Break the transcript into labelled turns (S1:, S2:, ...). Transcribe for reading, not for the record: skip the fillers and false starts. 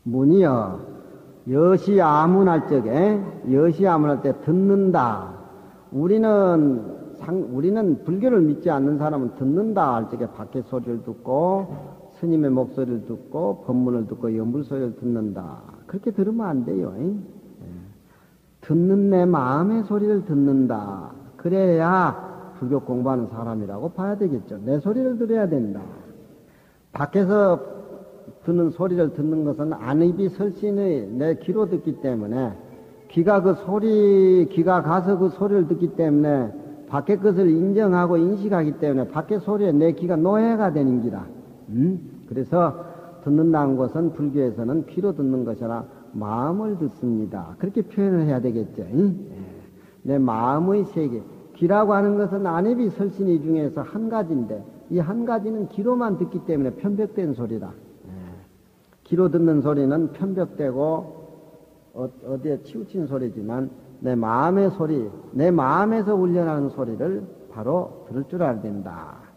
S1: 문이여 여시아문할 적에 여시아문할 때 듣는다. 우리는 불교를 믿지 않는 사람은 듣는다 할 적에 밖에 소리를 듣고 스님의 목소리를 듣고 법문을 듣고 연불 소리를 듣는다. 그렇게 들으면 안 돼요. 듣는 내 마음의 소리를 듣는다. 그래야 불교 공부하는 사람이라고 봐야 되겠죠. 내 소리를 들어야 된다. 밖에서 듣는 소리를 듣는 것은 안입이 설신의 내 귀로 듣기 때문에 귀가 가서 그 소리를 듣기 때문에 밖의 것을 인정하고 인식하기 때문에 밖의 소리에 내 귀가 노예가 되는 기라. 그래서 듣는다는 것은 불교에서는 귀로 듣는 것이라 마음을 듣습니다. 그렇게 표현을 해야 되겠죠. 내 마음의 세계. 귀라고 하는 것은 안입이 설신이 중에서 한 가지인데 이 한 가지는 귀로만 듣기 때문에 편벽된 소리다. 귀로 듣는 소리는 편벽되고 어디에 치우친 소리지만 내 마음의 소리, 내 마음에서 울려나는 소리를 바로 들을 줄 알아야 된다.